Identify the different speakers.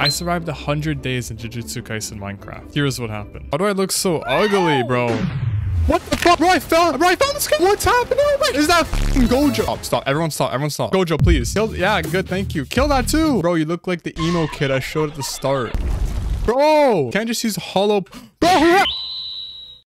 Speaker 1: I survived 100 days in Jujutsu Kaisen Minecraft. Here's what happened. How do I look so ugly, bro? What the fuck? Bro, I found this guy. What's happening? Is that fucking Gojo? Oh, stop. Everyone stop. Everyone stop. Gojo, please. Kill. Yeah, good. Thank you. Kill that too. Bro, you look like the emo kid I showed at the start. Bro, can't just use hollow. Bro,